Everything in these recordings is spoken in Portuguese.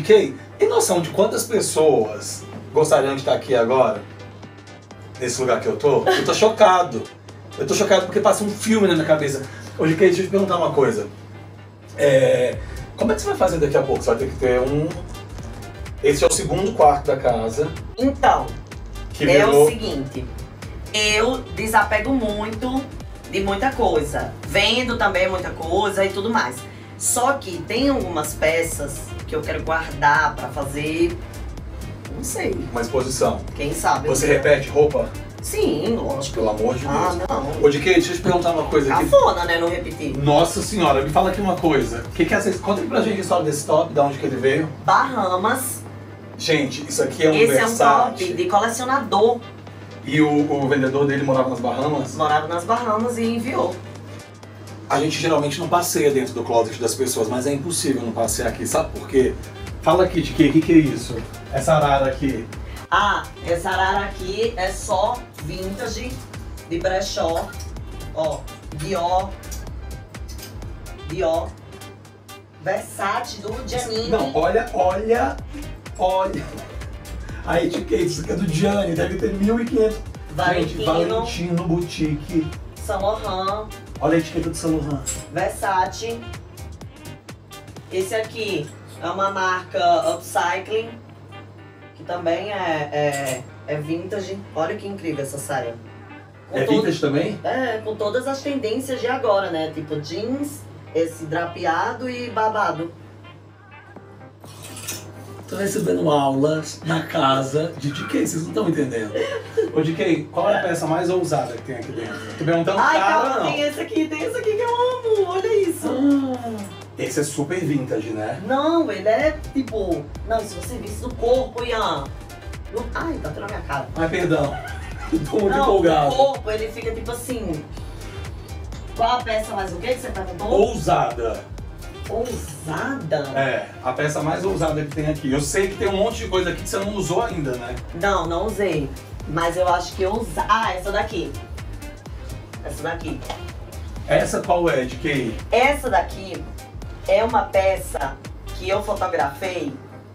DK, tem noção de quantas pessoas gostariam de estar aqui agora? Nesse lugar que eu tô? Eu tô chocado. Eu tô chocado porque passa um filme na minha cabeça. Ô DK, deixa eu te perguntar uma coisa. Como é que você vai fazer daqui a pouco? Você vai ter que ter um... Esse é o segundo quarto da casa. Então, que virou... é o seguinte. Eu desapego muito de muita coisa. Vendo também muita coisa e tudo mais. Só que tem algumas peças que eu quero guardar pra fazer, não sei. Uma exposição. Quem sabe? Você repete roupa? Sim, lógico. Pelo amor de Deus. Ah, não. Ô, DK, deixa eu te perguntar uma coisa aqui. Cafona, né? Não repetir. Nossa senhora, me fala aqui uma coisa. O que é essa... Conta aqui pra gente a história desse top, de onde que ele veio. Bahamas. Gente, isso aqui é um Esse Versace. é um top de colecionador. E o vendedor dele morava nas Bahamas? Morava nas Bahamas e enviou. A gente geralmente não passeia dentro do closet das pessoas, mas é impossível não passear aqui. Sabe por quê? Fala aqui, de quê? O que é isso? Essa arara aqui. Ah, essa arara aqui é só vintage de brechó. Ó, Dior. Versace do Giannini. Não, olha. A etiqueta, isso aqui é do Gianni, deve ter 1.500. Gente, Valentino Boutique. Saint Laurent. Olha a etiqueta do Saint Laurent. Versace. Esse aqui é uma marca Upcycling, que também é vintage. Olha que incrível essa saia. É vintage também? É, com todas as tendências de agora, né? Tipo jeans, esse drapeado e babado. Tô recebendo aulas na casa de DK, vocês não estão entendendo. Ô DK, qual é a peça mais ousada que tem aqui dentro? Tô perguntando cara, não. Tem esse aqui que eu amo, olha isso. Esse é super vintage, né? Não, ele é tipo... Não, se você visse no corpo, Ian... Ai, tá tudo na minha cara. Ai, perdão. Tô muito não, empolgado. O corpo, ele fica tipo assim... Qual a peça mais o que você perguntou? Ousada. Ousada? É, a peça mais ousada que tem aqui. Eu sei que tem um monte de coisa aqui que você não usou ainda, né? Não, não usei. Mas eu acho que eu usei... Ah, essa daqui. Essa daqui. Essa qual é, DK? Essa daqui é uma peça que eu fotografei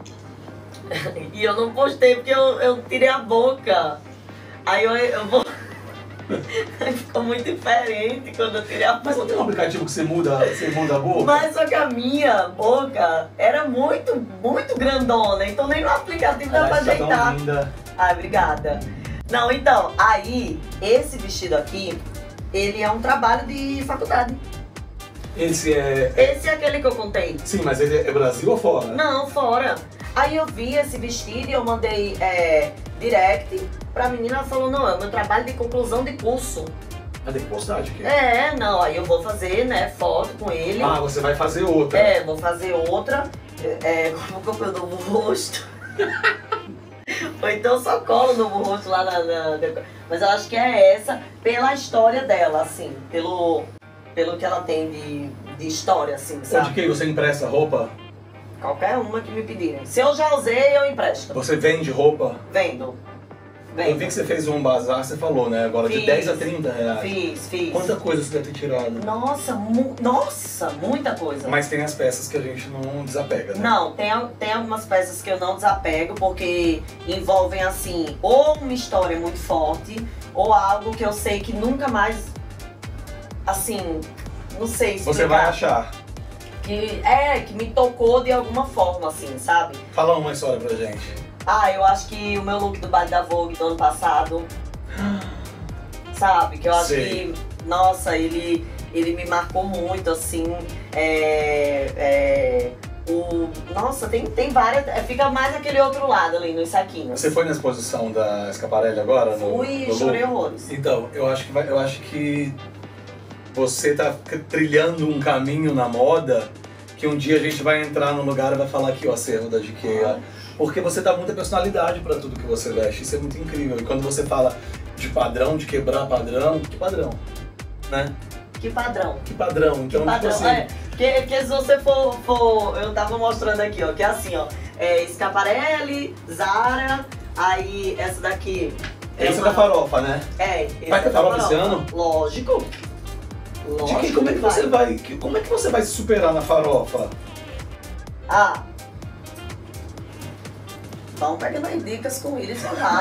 e eu não postei porque eu tirei a boca. Aí eu vou... Ficou muito diferente quando eu tirei a boca. Mas não tem um aplicativo que você muda a boca? Mas só que a minha boca era muito grandona, então nem no aplicativo dá pra ajeitar. Tá tão linda. Ai, obrigada. Não, então, aí, esse vestido aqui, ele é um trabalho de faculdade. Esse é... Esse é aquele que eu contei. Sim, mas ele é Brasil ou fora? Não, fora. Aí eu vi esse vestido e eu mandei direct pra menina, ela falou, não, é o meu trabalho de conclusão de curso. Ah, tem que postar de quê? Não, aí eu vou fazer, né, foto com ele. Ah, você vai fazer outra. Vou fazer outra. Como que eu dou o rosto? Ou então só colo no rosto lá Mas eu acho que é essa, pela história dela, assim, pelo que ela tem de história, assim, sabe? De que você empresta roupa? Qualquer uma que me pedirem. Se eu já usei, eu empresto. Você vende roupa? Vendo. Eu vi que você fez um bazar, você falou, né? Agora de 10 a 30 reais. Fiz. Quanta coisa você deve ter tirado? Nossa, muita coisa. Mas tem as peças que a gente não desapega, né? Não, tem algumas peças que eu não desapego porque envolvem, assim, ou uma história muito forte, ou algo que eu sei que nunca mais, assim, não sei explicar. Você vai achar. Que me tocou de alguma forma, assim, sabe? Fala uma história pra gente. Eu acho que o meu look do baile da Vogue do ano passado, sabe? Que eu acho que, nossa, ele me marcou muito, assim. Nossa, tem várias, fica mais aquele outro lado ali, nos saquinhos. Você foi na exposição da Schiaparelli agora? Fui e chorei horrores. Então, eu acho que você tá trilhando um caminho na moda que um dia a gente vai entrar no lugar e vai falar aqui, ó, acervo da GK. Porque você dá muita personalidade pra tudo que você veste, isso é muito incrível. E quando você fala de padrão, de quebrar padrão, que padrão, né? Que padrão. Que padrão, então que padrão. Tipo assim... que se você for, eu tava mostrando aqui, ó, que é assim, ó, Schiaparelli, Zara, aí essa daqui... Esse é da farofa, né? Vai ter farofa esse ano? Lógico. Lógico. Como é que você vai se superar na farofa? vão pegando as dicas com eles,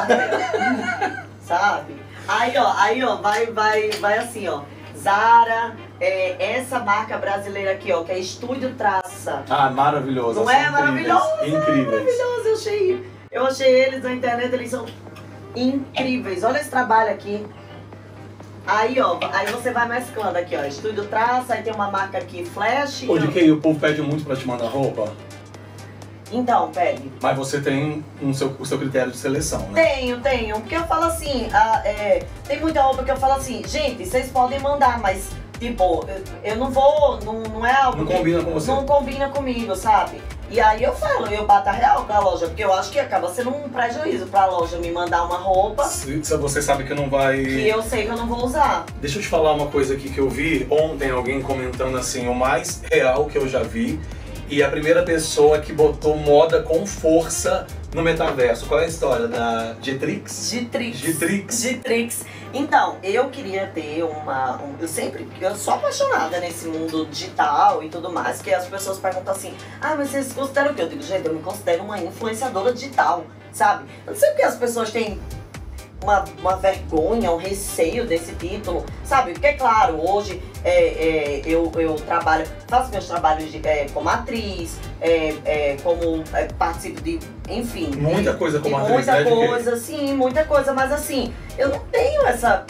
sabe? Aí, ó, vai assim, ó. Zara, essa marca brasileira aqui, ó, que é Estúdio Traça. Ah, maravilhoso. Não é maravilhoso? Incríveis. Maravilhoso, eu achei eles na internet, eles são incríveis. Olha esse trabalho aqui. Aí, ó, aí você vai mesclando aqui, ó, Estúdio Traça, aí tem uma marca aqui, Flash. Ô, DK, o povo pede muito pra te mandar roupa? Então, pede. Mas você tem o seu critério de seleção, né? Tenho, porque eu falo assim, tem muita roupa que eu falo assim, gente, vocês podem mandar, mas, tipo, eu não vou, não é algo... Não combina com você? Não combina comigo, sabe? E aí eu falo, eu bato a real com a loja, porque eu acho que acaba sendo um prejuízo pra loja me mandar uma roupa... Se você sabe que não vai... Que eu sei que eu não vou usar. Deixa eu te falar uma coisa aqui que eu vi ontem, alguém comentando assim, o mais real que eu já vi. E a primeira pessoa que botou moda com força no metaverso. Qual é a história da Getrix? Getrix. Então, eu queria ter eu sou apaixonada nesse mundo digital e tudo mais, que as pessoas perguntam assim, ah, mas vocês se consideram o quê? Eu digo, gente, eu me considero uma influenciadora digital, sabe? Eu não sei porque as pessoas têm uma vergonha, um receio desse título, sabe? Porque, claro, hoje eu trabalho, faço meus trabalhos como atriz, como participo de, enfim... Muita coisa como atriz, muita coisa, sim, muita coisa, mas assim, eu não tenho essa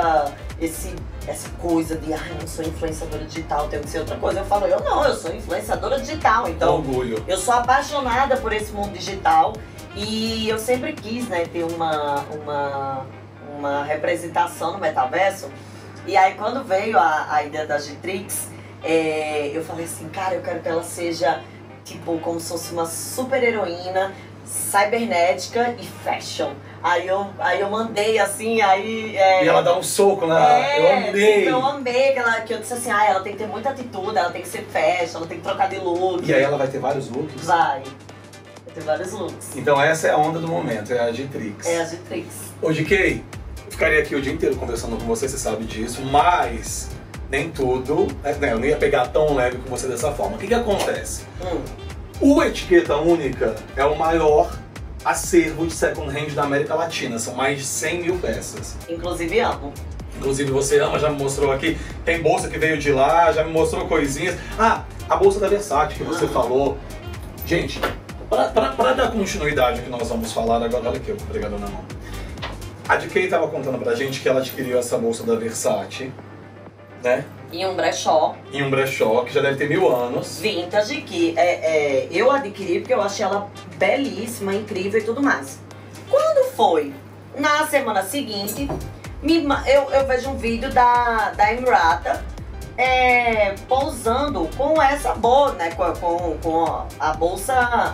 coisa de, eu não sou influenciadora digital, tenho que ser outra coisa. Eu falo, eu sou influenciadora digital, então... Orgulho. Eu sou apaixonada por esse mundo digital. E eu sempre quis, né, ter uma representação no metaverso. E aí quando veio a ideia da Getrix, eu falei assim, cara, eu quero que ela seja tipo como se fosse uma super heroína, cibernética e fashion. Aí eu mandei assim, aí... E ela dá um soco na... eu amei! Eu amei que eu disse assim, ela tem que ter muita atitude, ela tem que ser fashion, ela tem que trocar de look. E aí ela vai ter vários looks? Vai. Tem vários looks. Então essa é a onda do momento, é a Getrix. É a Getrix. Ô, GK, eu ficaria aqui o dia inteiro conversando com você sabe disso, mas nem tudo, né, eu não ia pegar tão leve com você dessa forma. O que acontece? O Etiqueta Única é o maior acervo de second hand da América Latina, são mais de 100 mil peças. Inclusive amo. Inclusive você ama, já me mostrou aqui, tem bolsa que veio de lá, já me mostrou coisinhas. Ah, a bolsa da Versace que você falou. Gente, para dar continuidade ao que nós vamos falar agora, olha aqui, obrigado na mão. A DK estava contando pra gente que ela adquiriu essa bolsa da Versace, né? Em um brechó. Em um brechó, que já deve ter 1000 anos. Vintage, que eu adquiri porque eu achei ela belíssima, incrível e tudo mais. Quando foi? Na semana seguinte, eu vejo um vídeo da Emrata pousando com essa bolsa, né? Com a bolsa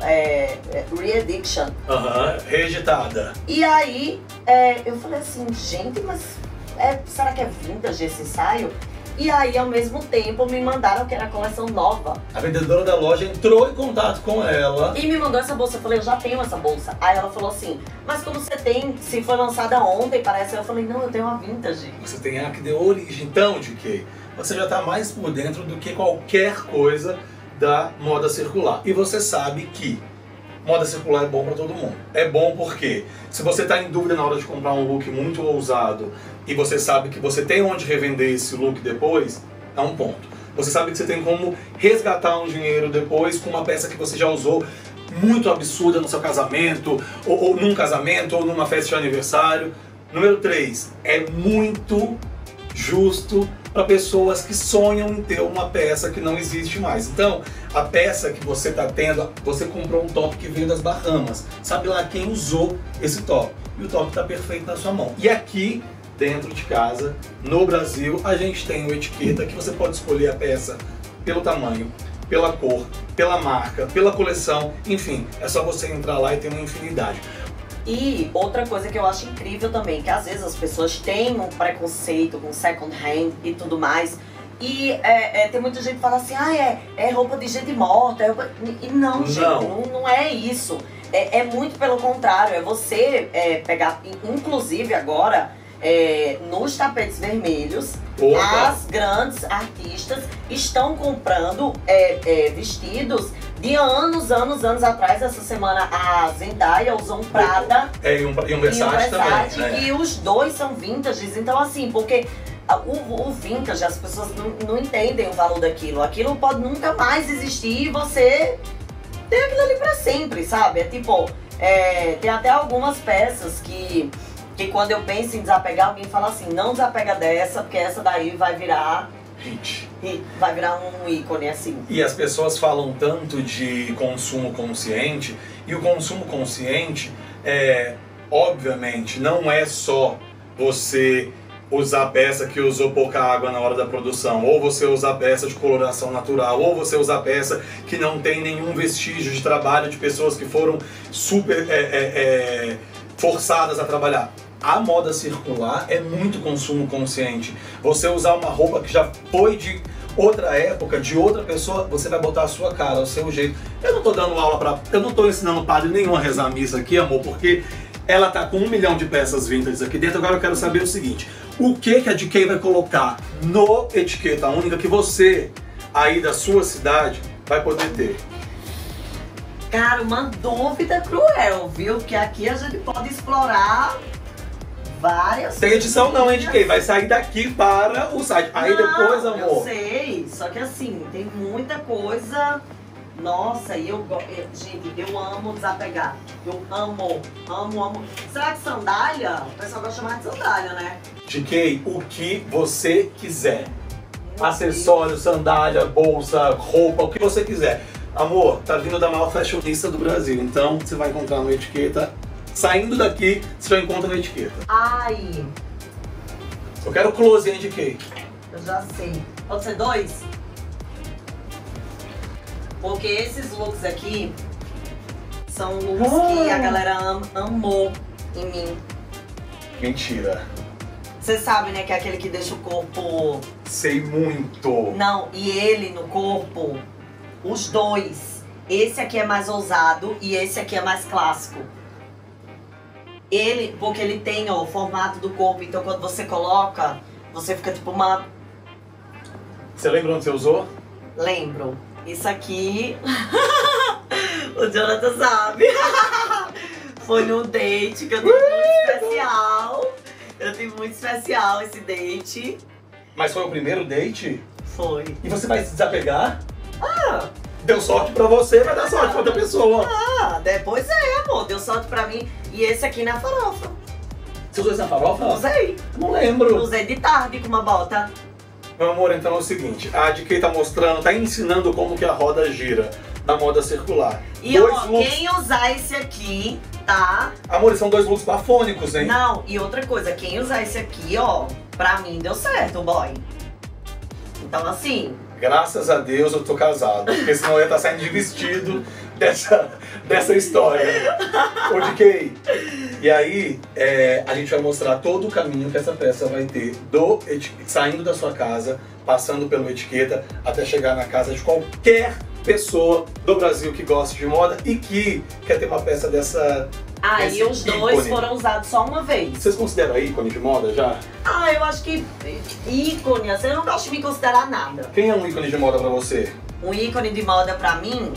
Reediction. Reeditada. E aí, eu falei assim, gente, mas será que é vintage esse ensaio? E aí, ao mesmo tempo, me mandaram que era a coleção nova. A vendedora da loja entrou em contato com ela. E me mandou essa bolsa. Eu falei, eu já tenho essa bolsa. Aí ela falou assim, mas como você tem, se foi lançada ontem, parece... Eu falei, não, eu tenho uma vintage. Você tem a que deu origem. Então, DK, você já está mais por dentro do que qualquer coisa da moda circular. E você sabe que moda circular é bom para todo mundo. É bom porque se você está em dúvida na hora de comprar um look muito ousado e você sabe que você tem onde revender esse look depois, é um ponto. Você sabe que você tem como resgatar um dinheiro depois com uma peça que você já usou muito absurda no seu casamento, ou num casamento, ou numa festa de aniversário. Número 3, é muito justo para pessoas que sonham em ter uma peça que não existe mais. Então, a peça que você está tendo, você comprou um top que veio das Bahamas. Sabe lá quem usou esse top? E o top está perfeito na sua mão. E aqui, dentro de casa, no Brasil, a gente tem o Etiqueta, que você pode escolher a peça pelo tamanho, pela cor, pela marca, pela coleção, enfim, é só você entrar lá e ter uma infinidade. E outra coisa que eu acho incrível também, que às vezes as pessoas têm um preconceito com second hand e tudo mais. E tem muita gente que fala assim, é roupa de gente morta. E não, gente, não é isso. É muito pelo contrário, é você pegar, inclusive agora, nos tapetes vermelhos, as grandes artistas estão comprando vestidos de anos atrás. Essa semana a Zendaya usou um Prada e um Versace também, né? E os dois são vintages, então assim, porque o vintage, as pessoas não entendem o valor daquilo. Aquilo pode nunca mais existir e você tem aquilo ali pra sempre, sabe? É tipo, tem até algumas peças que quando eu penso em desapegar, alguém fala assim, não desapega dessa, porque essa daí vai virar hit. Vai virar um ícone, assim. E as pessoas falam tanto de consumo consciente, e o consumo consciente, obviamente, não é só você usar peça que usou pouca água na hora da produção, ou você usar peça de coloração natural, ou você usar peça que não tem nenhum vestígio de trabalho de pessoas que foram super forçadas a trabalhar. A moda circular é muito consumo consciente. Você usar uma roupa que já foi de outra época, de outra pessoa, você vai botar a sua cara, o seu jeito. Eu não tô dando aula eu não tô ensinando padre nenhum a rezar a missa aqui, amor, porque ela tá com 1 milhão de peças vintage aqui dentro. Agora eu quero saber o seguinte: o que a GK vai colocar no Etiqueta Única que você, aí da sua cidade, vai poder ter? Cara, uma dúvida cruel, viu? Porque aqui a gente pode explorar várias... Tem edição não, hein, GK? Vai sair daqui para o site. Aí não, depois, amor... eu sei, só que assim, tem muita coisa... Nossa, e gente, eu amo desapegar. Eu amo. Será que sandália? O pessoal gosta de chamar de sandália, né? GK, o que você quiser. Acessório, sandália, bolsa, roupa, o que você quiser. Amor, tá vindo da maior fashionista do Brasil, então você vai encontrar no Etiqueta. Saindo daqui, você já encontra no Etiqueta. Ai. Eu quero close, hein, GK? Eu já sei. Pode ser 2? Porque esses looks aqui são looks que a galera amou em mim. Mentira. Você sabe, né, que é aquele que deixa o corpo... Sei muito. Não, e ele no corpo, os dois. Esse aqui é mais ousado e esse aqui é mais clássico. Porque ele tem, ó, o formato do corpo, então quando você coloca, você fica tipo uma... Você lembra onde você usou? Lembro. Isso aqui, o Jonathan sabe. Foi num date que eu tive muito especial. Eu tive muito especial esse date. Mas foi o primeiro date? Foi. E você vai se desapegar? Deu sorte pra você, vai dar sorte pra outra pessoa. Depois amor. Deu sorte pra mim. E esse aqui na farofa. Você usou esse na farofa? Usei. Não lembro. Usei de tarde com uma bota. Meu amor, então é o seguinte, a GK tá mostrando, tá ensinando como que a roda gira da moda circular. E looks... quem usar esse aqui, tá? Amor, são 2 looks bafônicos, hein? Não, e outra coisa, quem usar esse aqui, ó, pra mim deu certo, boy. Então assim... Graças a Deus eu tô casado, porque senão eu ia estar saindo de vestido dessa história. Ô GK, e aí a gente vai mostrar todo o caminho que essa peça vai ter saindo da sua casa, passando pelo Etiqueta, até chegar na casa de qualquer pessoa do Brasil que gosta de moda e que quer ter uma peça dessa... E os dois foram usados só uma vez. Vocês consideram ícone de moda já? Eu acho que ícone, assim, eu não gosto de me considerar nada. Quem é um ícone de moda pra você? Um ícone de moda pra mim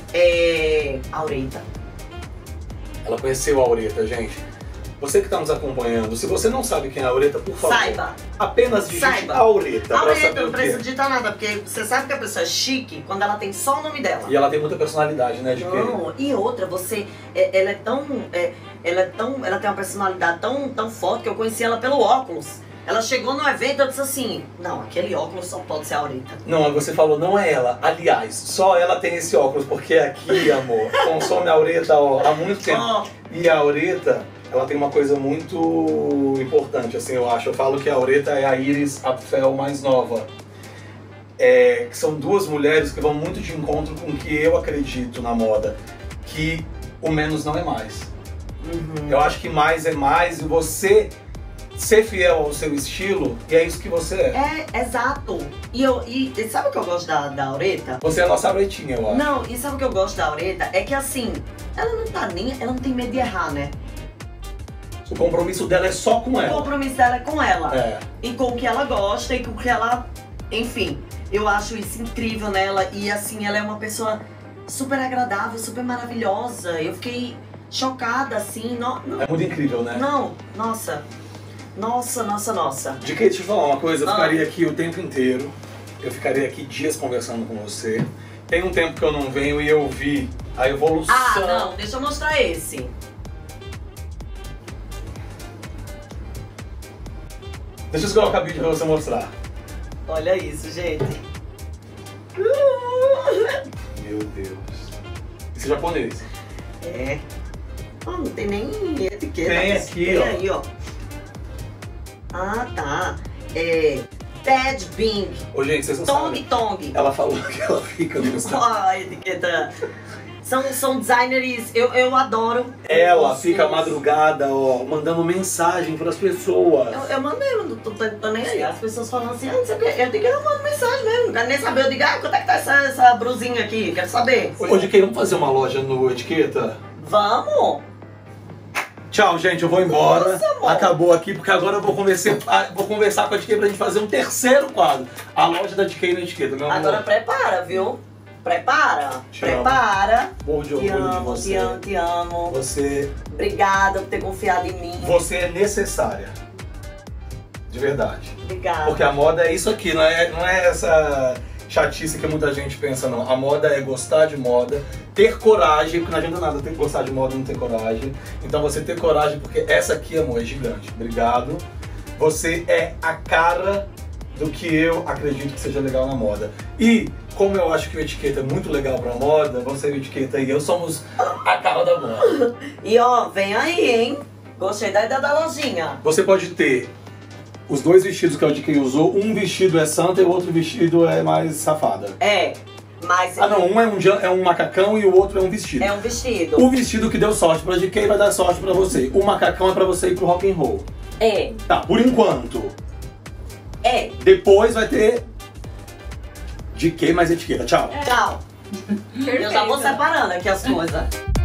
é Aureta. Ela conheceu a Aureta, gente. Você que está nos acompanhando, se você não sabe quem é a Aureta, por favor, saiba. Apenas digite Aureta. Aureta, não precisa digitar nada, porque você sabe que a pessoa é chique quando ela tem só o nome dela. E ela tem muita personalidade, né, de Não, e outra, ela tem uma personalidade tão forte que eu conheci ela pelo óculos. Ela chegou no evento e eu disse assim, não, aquele óculos só pode ser a Aureta. Não, você falou, não é ela. Aliás, só ela tem esse óculos, porque aqui, amor, consome a Aureta há muito tempo. E a Aureta, ela tem uma coisa muito importante, assim, eu acho. Eu falo que a Aureta é a Iris Apfel mais nova. Que são 2 mulheres que vão muito de encontro com o que eu acredito na moda. Que o menos não é mais. Eu acho que mais é mais e você... ser fiel ao seu estilo, e é isso que você é. Exato. E sabe o que eu gosto da Aureta? Você é a nossa Auretinha, eu acho. Não, e sabe o que eu gosto da Aureta? É que assim, ela não tem medo de errar, né? O compromisso dela é só com ela. O compromisso dela é com ela. E com o que ela gosta e com o que ela... Enfim, eu acho isso incrível nela. E assim, ela é uma pessoa super agradável, super maravilhosa. Eu fiquei chocada, assim. É muito incrível, né? Não, nossa. Nossa. De que, deixa eu falar uma coisa, eu ficaria aqui o tempo inteiro. Eu ficaria aqui dias conversando com você. Tem um tempo que eu não venho e eu vi a evolução. Ah, não, deixa eu mostrar esse. Deixa eu colocar o vídeo pra você mostrar. Olha isso, gente. Meu Deus. Isso é japonês. É. Oh, não tem nem etiqueta. Tem aqui, tem ó. Aí, ó. Ah, tá. É. Ted Bing. Ô, gente, vocês não sabem. Tong. Ela falou que ela fica no Instagram. Ó, a etiqueta. São designers, eu adoro. Ela fica à madrugada, ó, mandando mensagem pras pessoas. Eu mandei, eu não tô nem aí. As pessoas falam assim, ah, não sei o quê. Eu digo, eu mando mensagem mesmo, não quero nem saber. Eu digo, ah, quanto é que tá essa brusinha aqui? Quero saber. Ô, de quem? Vamos fazer uma loja no Etiqueta? Vamos! Tchau, gente, eu vou embora. Nossa, amor. Acabou aqui, porque agora eu vou conversar com a Etiqueta pra gente fazer um terceiro quadro. A loja da Etiqueta na Etiqueta, meu amor. Agora prepara, viu? Prepara. Te Prepara. Morro de Te orgulho de amo, você. te amo. Você, Obrigada por ter confiado em mim. você é necessária. De verdade. Obrigada. Porque a moda é isso aqui, não é essa chatice que muita gente pensa, não. A moda é gostar de moda, ter coragem, porque não adianta nada ter gostar de moda e não ter coragem. Então você ter coragem, porque essa aqui, amor, é gigante. Obrigado. Você é a cara do que eu acredito que seja legal na moda. E como eu acho que o Etiqueta é muito legal pra moda, você e o Etiqueta e eu somos a cara da moda. E ó, vem aí, hein? Gostei da ideia da lojinha. Você pode ter os dois vestidos que a Etiqueta usou, um vestido é santa e o outro vestido é mais safada. É, mas... Ah não, um é um macacão e o outro é um vestido. É um vestido. O vestido que deu sorte pra GK vai dar sorte pra você. O macacão é pra você ir pro rock and roll. É. Tá, por enquanto. É. Depois vai ter GK mais Etiqueta. Tchau. Tchau. Perfeito. Eu já vou separando aqui as coisas.